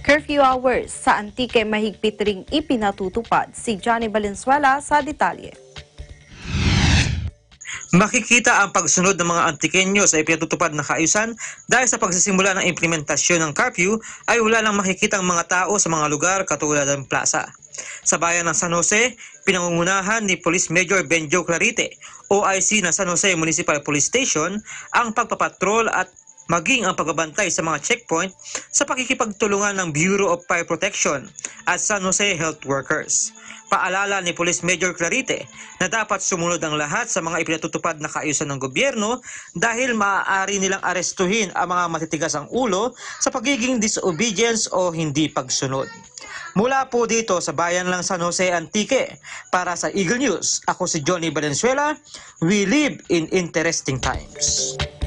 Curfew hours sa Antique mahigpit ring ipinatutupad. Si Johnny Valenzuela sa detalye. Makikita ang pagsunod ng mga Antiqueño sa ipinatutupad na kaayusan dahil sa pagsisimula ng implementasyon ng curfew ay wala lang makikitang mga tao sa mga lugar katulad ng plaza. Sa bayan ng San Jose, pinangungunahan ni Police Major Benjo Clarite, OIC ng San Jose Municipal Police Station, ang pagpapatrol at maging ang pagbabantay sa mga checkpoint sa pakikipagtulungan ng Bureau of Fire Protection at San Jose Health Workers. Paalala ni Police Major Clarite na dapat sumunod ang lahat sa mga ipinatutupad na kaayusan ng gobyerno dahil maaari nilang arestuhin ang mga matitigas ang ulo sa pagiging disobedience o hindi pagsunod. Mula po dito sa bayan ng San Jose Antique, para sa Eagle News, ako si Johnny Valenzuela. We live in interesting times.